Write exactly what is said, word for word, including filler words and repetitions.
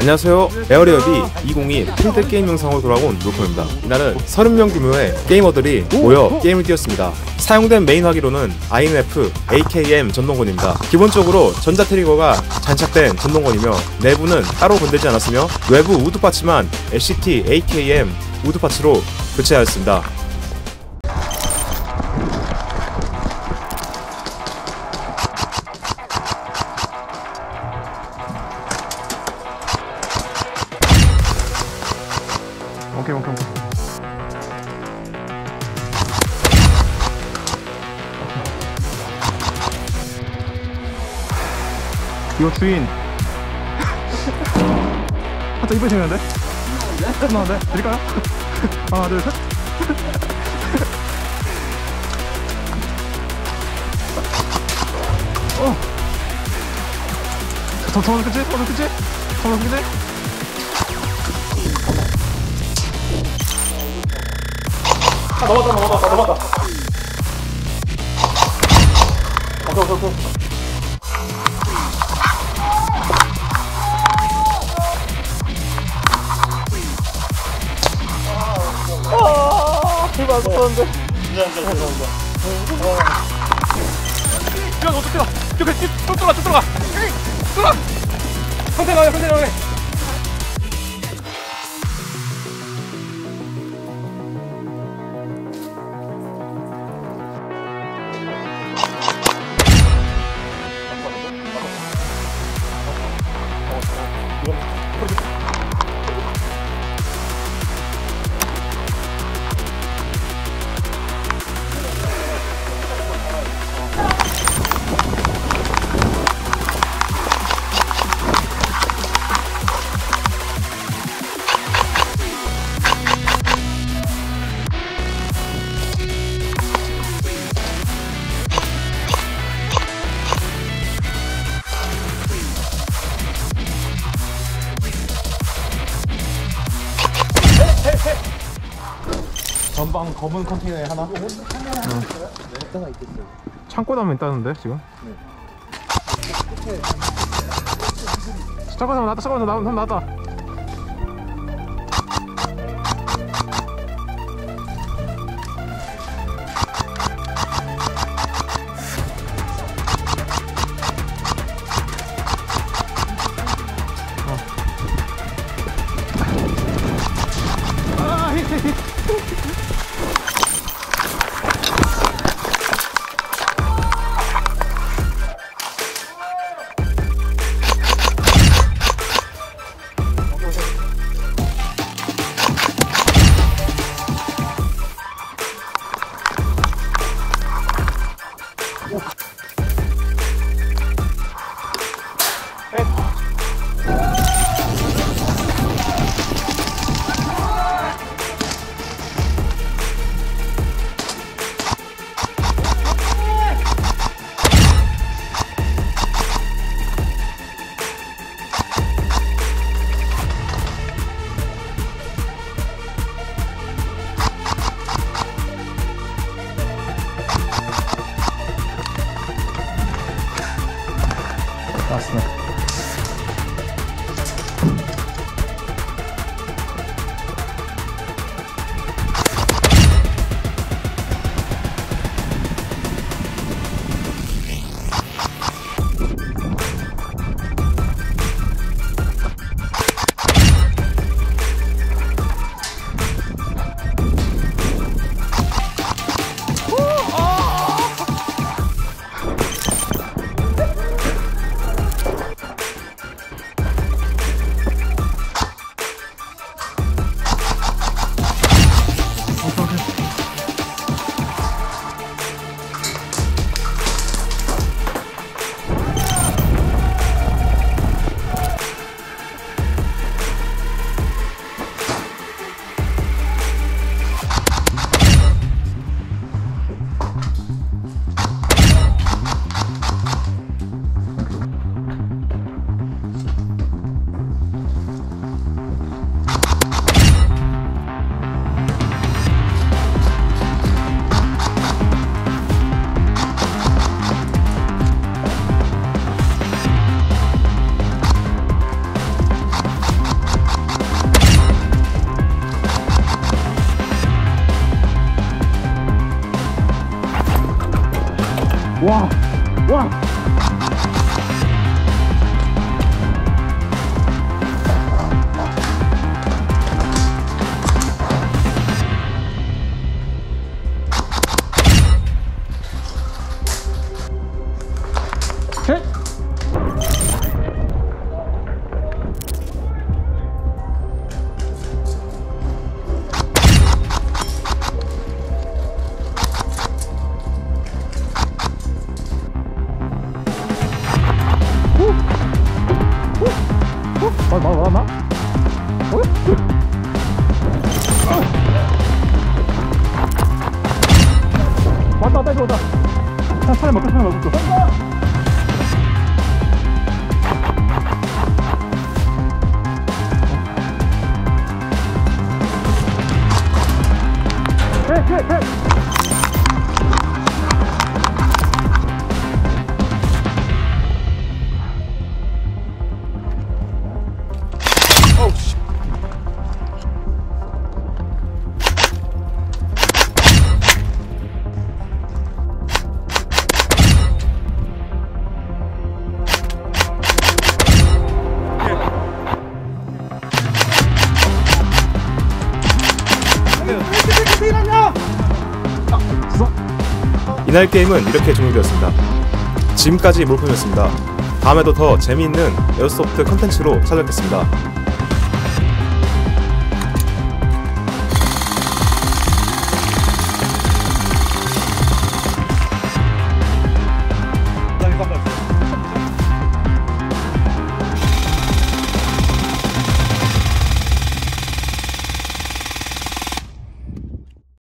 안녕하세요. 에어리어비 이천이십이 필드게임 영상으로 돌아온 물컴입니다. 이날은 서른 명 규모의 게이머들이 모여 게임을 뛰었습니다. 사용된 메인 화기로는 아이엠에프 에이케이엠 전동건입니다. 기본적으로 전자 트리거가 장착된 전동건이며 내부는 따로 건들지 않았으며 외부 우드 파츠만 엘씨티 에이케이엠 우드 파츠로 교체하였습니다. 오케이 오케이 오케이. 이거 주인 한참 이쁘게 생겼는데? 끝나는데? 드릴까요? 하나 둘 셋. 어! 저, 저는 끝이? 저는 끝이? 저는 끝이? 아, 넘었다, 넘었다, 넘었다. 아, 저, 저, 저. 아, 이거 안 썼는데. 감사합니다. 야, 너 어떻게 가? 쭉, 쭉 들어가, 쭉 들어가. 들어가! 상태 나와요, 상태 나와요. 전방 검은 컨테이너에 하나? 응. 네. 창고에 하면 있다는데 지금? 네. 창고에서 나왔다, 창고에서 나왔다, 나왔다. 아, 힛, 힛, 힛. 맞습니다. 와! 셋! 아, 나, 나, 나? 어? 왔다, 왔다, 이거 왔다. 차, 차를 먹고, 차를 먹고. 해, 해, 해! 어우 씨. 이날 게임은 이렇게 종료되었습니다. 지금까지 몰콤이었습니다. 다음에도 더 재미있는 에어소프트 컨텐츠로 찾아뵙겠습니다.